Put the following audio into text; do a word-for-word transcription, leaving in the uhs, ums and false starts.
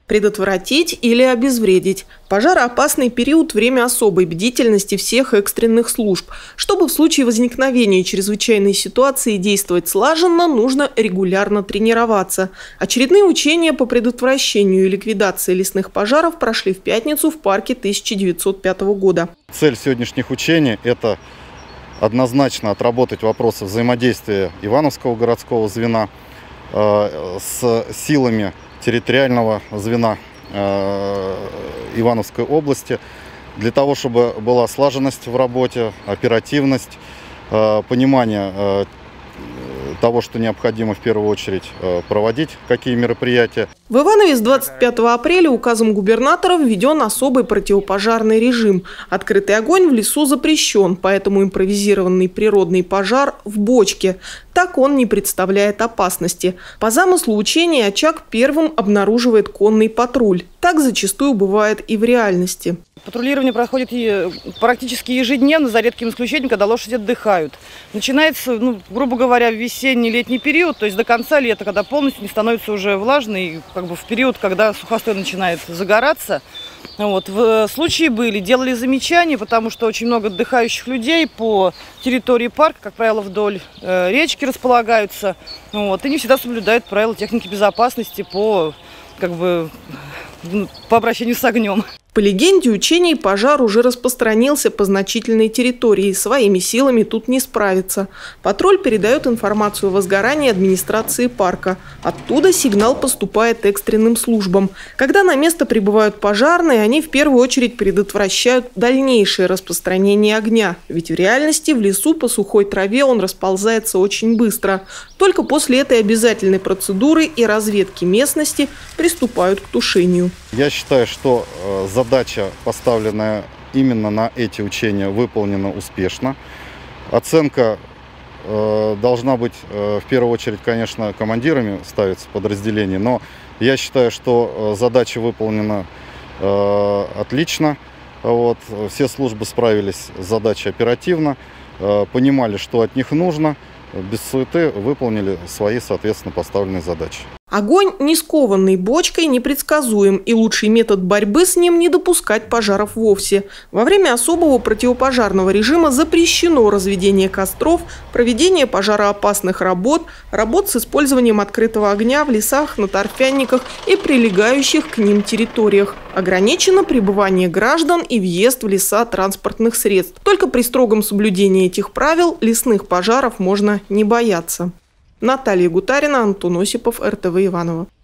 Предотвратить или обезвредить. Пожароопасный период – время особой бдительности всех экстренных служб. Чтобы в случае возникновения чрезвычайной ситуации действовать слаженно, нужно регулярно тренироваться. Очередные учения по предотвращению и ликвидации лесных пожаров прошли в пятницу в парке тысяча девятьсот пятого года. Цель сегодняшних учений – это однозначно отработать вопросы взаимодействия Ивановского городского звена э, с силами территориального звена э, Ивановской области, для того, чтобы была слаженность в работе, оперативность, э, понимание э, того, что необходимо в первую очередь э, проводить, какие мероприятия. В Иванове с двадцать пятого апреля указом губернатора введен особый противопожарный режим. Открытый огонь в лесу запрещен, поэтому импровизированный природный пожар в бочке. Так он не представляет опасности. По замыслу учения очаг первым обнаруживает конный патруль. Так зачастую бывает и в реальности. Патрулирование проходит практически ежедневно, за редким исключением, когда лошади отдыхают. Начинается, ну, грубо говоря, в весенний-летний период, то есть до конца лета, когда полностью не становится уже влажный, как бы в период, когда сухостой начинает загораться. Вот. В случае были, делали замечания, потому что очень много отдыхающих людей по территории парка, как правило, вдоль э, речки располагаются. Вот, и не всегда соблюдают правила техники безопасности по, как бы, по обращению с огнем. По легенде учений, пожар уже распространился по значительной территории. Своими силами тут не справиться. Патруль передает информацию о возгорании администрации парка. Оттуда сигнал поступает экстренным службам. Когда на место прибывают пожарные, они в первую очередь предотвращают дальнейшее распространение огня. Ведь в реальности в лесу по сухой траве он расползается очень быстро. Только после этой обязательной процедуры и разведки местности приступают к тушению. Я считаю, что задача Задача, поставленная именно на эти учения, выполнена успешно. Оценка э, должна быть, э, в первую очередь, конечно, командирами ставится подразделений, но я считаю, что задача выполнена э, отлично. Вот, все службы справились с задачей оперативно, э, понимали, что от них нужно, без суеты выполнили свои, соответственно, поставленные задачи. Огонь, не скованный бочкой, непредсказуем, и лучший метод борьбы с ним – не допускать пожаров вовсе. Во время особого противопожарного режима запрещено разведение костров, проведение пожароопасных работ, работ с использованием открытого огня в лесах, на торфянниках и прилегающих к ним территориях. Ограничено пребывание граждан и въезд в леса транспортных средств. Только при строгом соблюдении этих правил лесных пожаров можно не бояться. Наталья Гутарина, Антон Осипов, эр тэ вэ Иваново.